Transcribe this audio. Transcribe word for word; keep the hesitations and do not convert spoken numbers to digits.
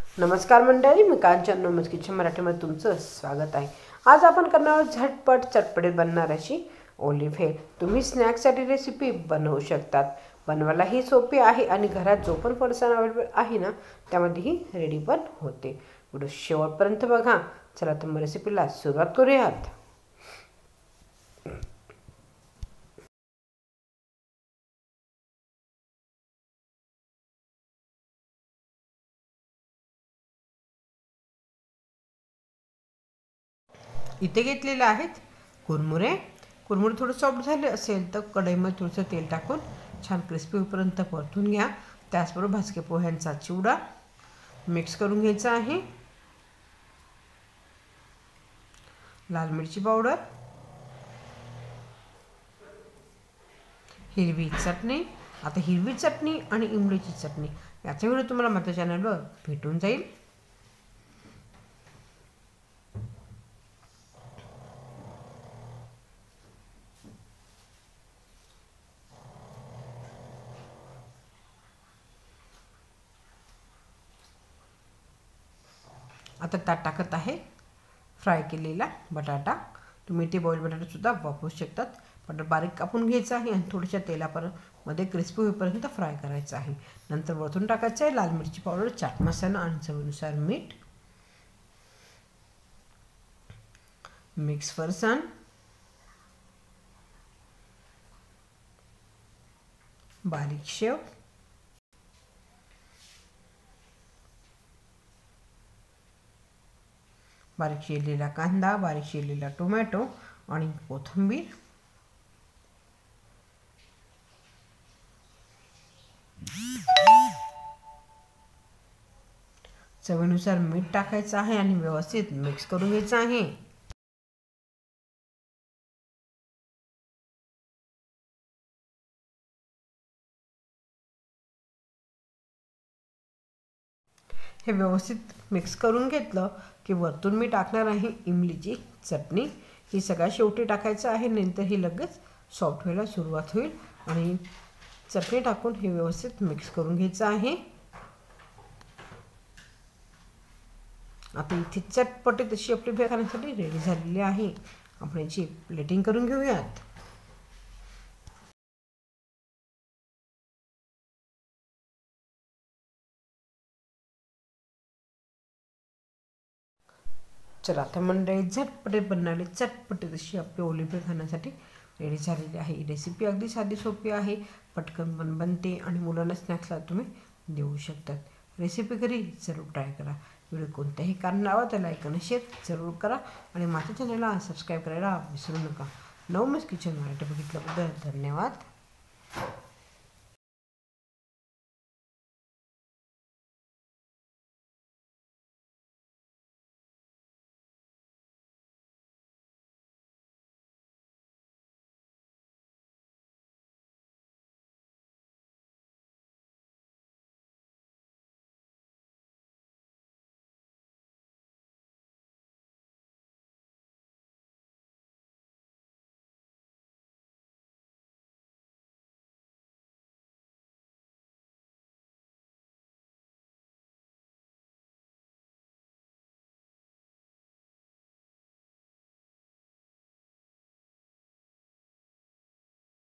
नमस्कार मंडळी, मी कांचन नोमस किचन मराठीमध्ये तुमचं स्वागत आहे। आज आपण करणार आहोत झटपट चटपटीत बनणार अशी ओलिव्ह हेड। तुम्ही स्नॅक्ससाठी रेसिपी बनवू शकतात। बनवायला ही सोपी आहे आणि घरात जो पण फरसाण अवेलेबल आहे ना त्यामध्ये ही रेडी पण होते। व्हिडिओ शेवटपर्यंत बघा। चला तर मग रेसिपीला सुरुवात करूयात। इथे घेतलेले आहेत कुरमुरे। कुरमुरे थोडे सॉफ्ट झाले असेल तर कढईमध्ये थोडंसं तेल टाकून छान क्रिस्पी होईपर्यंत परतून घ्या। त्याचबरोबर भाजके पोह्यांचा चिवडा मिक्स करून घ्यायचा आहे। लाल मिरची पावडर, हिरवी चटणी। आता हिरवी चटणी आणि इमलीची चटणी याचा व्हिडिओ तुम्हाला माझ्या चॅनलवर भेटून जाईल। आता त्यात टाकत आहे फ्राय केलेला बटाटा। तुम्ही ते बॉईल बटाटा सुद्धा वापरू शकतात। बटाटा बारीक कापून घ्यायचा आहे आणि थोड्याशा तेलामध्ये क्रिस्पी होईपर्यंत फ्राय करायचा आहे। नंतर वरतून टाकायचं आहे लाल मिरची पावडर, चाट मसाला आणि चवीनुसार मीठ। मिक्स फरसाण, बारीक शेव, बारीक चिरलेला कांदा, बारीक चिरलेला टोमॅटो आणि कोथिंबीर। चवीनुसार मीठ टाकायचं आहे आणि व्यवस्थित मिक्स करून घ्यायचं आहे। हे व्यवस्थित मिक्स करून घेतलं की वरतून मी टाकणार आहे इमलीची चटणी। ही सगळ्यात शेवटी टाकायचं आहे, नंतर ही लगेच सॉफ्ट व्हायला सुरुवात होईल। आणि चटणी टाकून हे व्यवस्थित मिक्स करून घ्यायचं आहे। आता इथे चटपटीत अशी आपली भेळ खाण्यासाठी रेडी झालेली आहे। आपण याची प्लेटिंग करून घेऊयात। चला आता मंडळी झटपटीत बनणारी चटपटीत अशी आपली ओलिव्ह भेळ खाण्यासाठी रेडी झालेली आहे। ही रेसिपी अगदी साधी सोपी आहे, पटकन पण बनते आणि मुलांना स्नॅक्सला तुम्ही देऊ शकतात। रेसिपी घरी जरूर ट्राय करा। व्हिडिओ कोणत्याही कारणावर तर लाईक आणि शेअर जरूर करा आणि माझ्या चॅनलला सबस्क्राईब करायला विसरू नका। नवमस किचन मराठी बघितल्याबद्दल धन्यवाद।